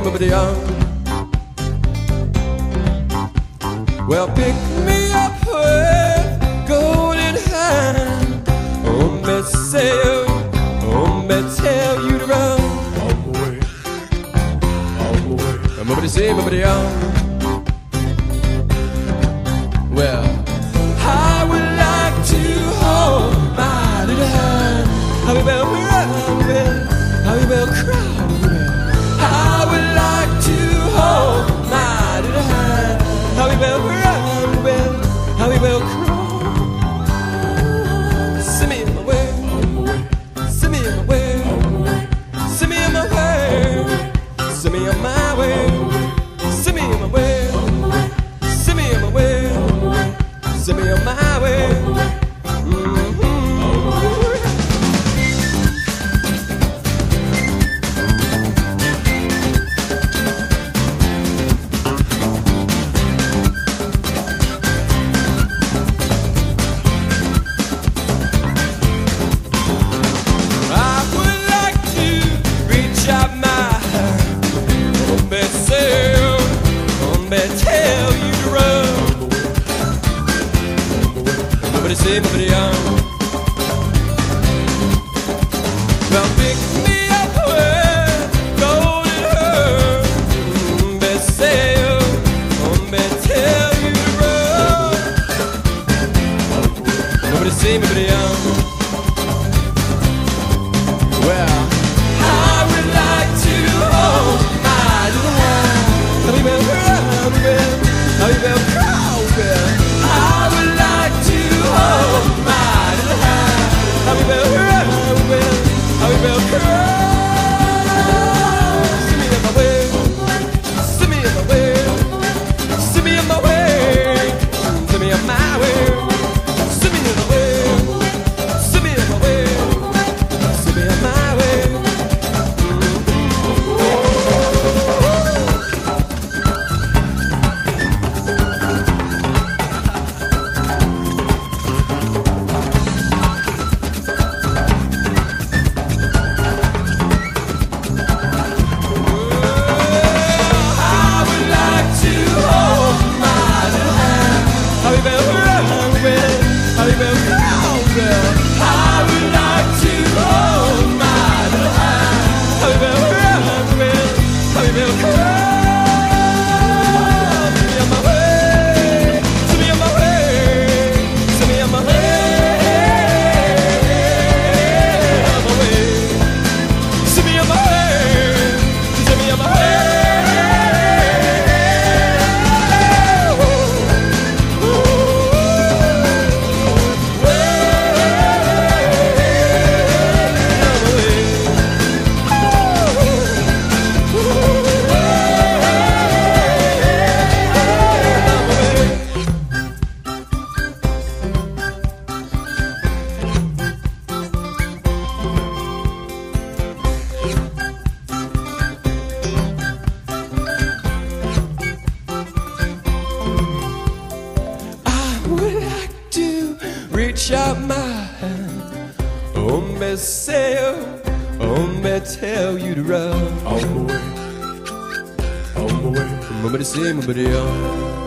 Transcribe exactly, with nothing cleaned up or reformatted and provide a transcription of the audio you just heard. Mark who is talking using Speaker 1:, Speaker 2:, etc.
Speaker 1: nobody on. Well, pick me up with golden hand. Oh, me say you, oh, me tell you to run.
Speaker 2: All the way, all the way.
Speaker 1: Nobody say, nobody on. Well, I would like to hold my little hand. How we will run, how we will cry. I would like to hold my little hand. How we will run, will, how we will crawl. Send me in my way, send me in my way, send me in my way, send me on my way, send me in my way, send me in my way, send me on my way. Tell you to run. Nobody say, nobody on. Well, pick me up with golden hair. Nobody say, nobody tell you to run. Nobody say, nobody on. Well, I would like to hold my little hand. How we will run. How you will crawl, I would like to hold my little hand. How we will run, how we will crawl. See me in my way, see me in my way, see me in my way, see me in my way, see me in my way, see me in my way, see me in my way. Reach out my hand, oh me say, oh me tell you to run.
Speaker 2: All the way, all the way.
Speaker 1: Nobody say, nobody on.